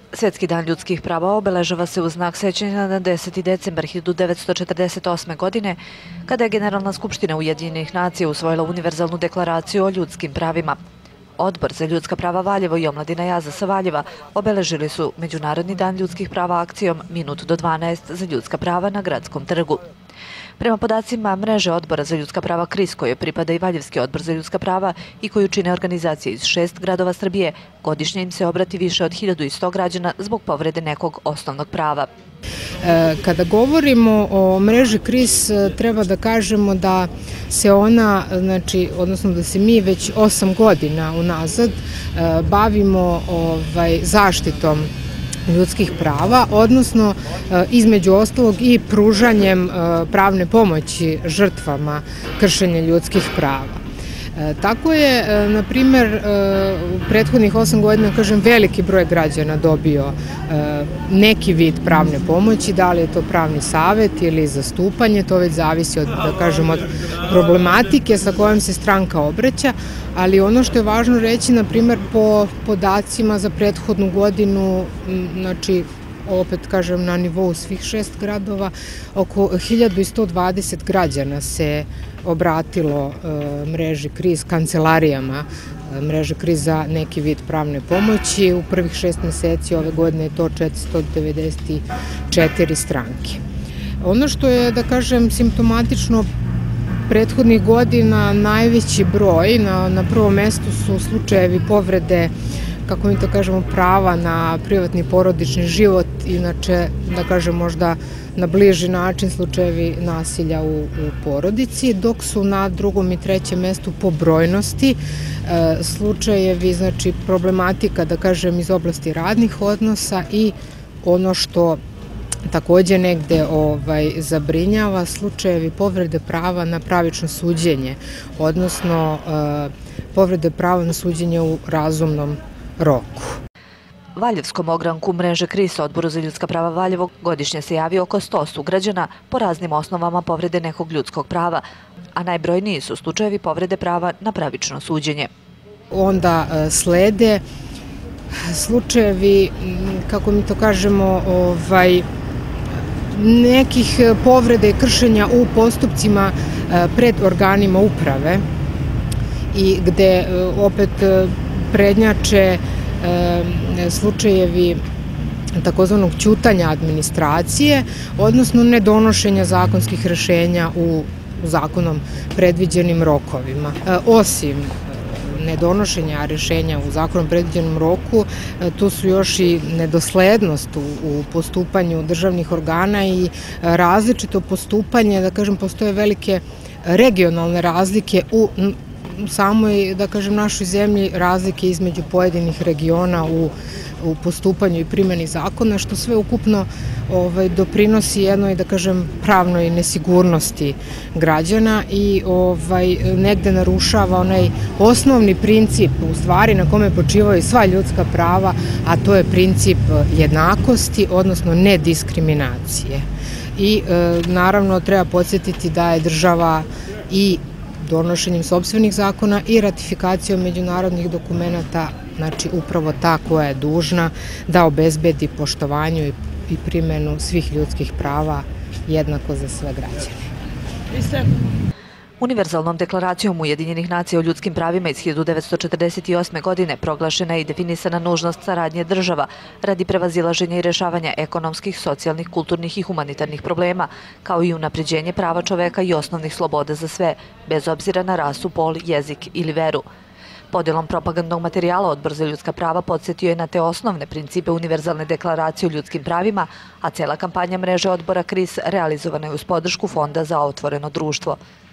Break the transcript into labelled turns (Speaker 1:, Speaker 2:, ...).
Speaker 1: Svjetski dan ljudskih prava obeležava se u znak sećanja na 10. decembar 1948. godine, kada je Generalna skupština Ujedinjenih nacija usvojila univerzalnu deklaraciju o ljudskim pravima. Odbor za ljudska prava Valjevo i omladina Jaza sa Valjeva obeležili su Međunarodni dan ljudskih prava akcijom Minut do 12 za ljudska prava na Gradskom trgu. Prema podacima mreže Odbora za ljudska prava KRIS, kojoj pripada i Valjevski odbor za ljudska prava i koju čine organizacije iz 6 gradova Srbije, godišnje im se obrati više od 1100 građana zbog povrede nekog osnovnog prava.
Speaker 2: Kada govorimo o mreži KRIS, treba da kažemo da se ona, odnosno da se mi već 8 godina unazad bavimo zaštitom ljudskih prava, odnosno između ostalog i pružanjem pravne pomoći žrtvama kršenja ljudskih prava. Tako je, na primjer, u prethodnih 8 godina, veliki broj građana dobio neki vid pravne pomoći, da li je to pravni savjet ili zastupanje, to već zavisi od problematike sa kojom se stranka obraća, ali ono što je važno reći, na primjer, po podacima za prethodnu godinu, opet kažem na nivou svih 6 gradova, oko 1120 građana se obratilo mreži KRIS, kancelarijama mreže KRIS za neki vid pravne pomoći. U prvih 6 meseci ove godine je to 494 stranke. Ono što je, da kažem, simptomatično prethodnih godina, najveći broj, na prvom mestu su slučajevi povrede, kako mi to kažemo, prava na privatni porodični život, inače, da kažem, možda na bliži način slučajevi nasilja u porodici, dok su na drugom i trećem mestu po brojnosti slučajevi, problematika, da kažem, iz oblasti radnih odnosa i ono što takođe negde zabrinjava, slučajevi povrede prava na pravično suđenje, odnosno povrede prava na suđenje u razumnom roku.
Speaker 1: Valjevskom ogranku mreže KRIS, Odboru za ljudska prava Valjevo, godišnje se javi oko 100 sugrađana po raznim osnovama povrede nekog ljudskog prava, a najbrojniji su slučajevi povrede prava na pravično suđenje.
Speaker 2: Onda slede slučajevi, kako mi to kažemo, nekih povreda i kršenja u postupcima pred organima uprave i gde opet prednjače slučajevi takozvanog ćutanja administracije, odnosno nedonošenja zakonskih rešenja u zakonom predviđenim rokovima. Osim nedonošenja rešenja u zakonom predviđenom roku, tu su još i nedoslednost u postupanju državnih organa i različito postupanje, da kažem, postoje velike regionalne razlike u samoj, da kažem, našoj zemlji, razlike između pojedinih regiona u postupanju i primjeni zakona, što sve ukupno doprinosi jednoj, da kažem, pravnoj nesigurnosti građana i negde narušava onaj osnovni princip, u stvari, na kome počivaju sva ljudska prava, a to je princip jednakosti, odnosno nediskriminacije. I naravno treba podsjetiti da je država i donošenjem sopstvenih zakona i ratifikacijom međunarodnih dokumenta, upravo ta koja je dužna da obezbedi poštovanju i primjenu svih ljudskih prava jednako za sve građane.
Speaker 1: Univerzalnom deklaracijom Ujedinjenih nacija o ljudskim pravima iz 1948. godine proglašena je i definisana nužnost saradnje država radi prevazilaženja i rešavanja ekonomskih, socijalnih, kulturnih i humanitarnih problema, kao i unapređenje prava čoveka i osnovnih sloboda za sve, bez obzira na rasu, pol, jezik ili veru. Podelom propagandnog materijala Odbor za ljudska prava podsjetio je na te osnovne principe Univerzalne deklaracije o ljudskim pravima, a cela kampanja mreže Odbora KRIS realizovana je uz podršku Fonda za otvoreno društvo.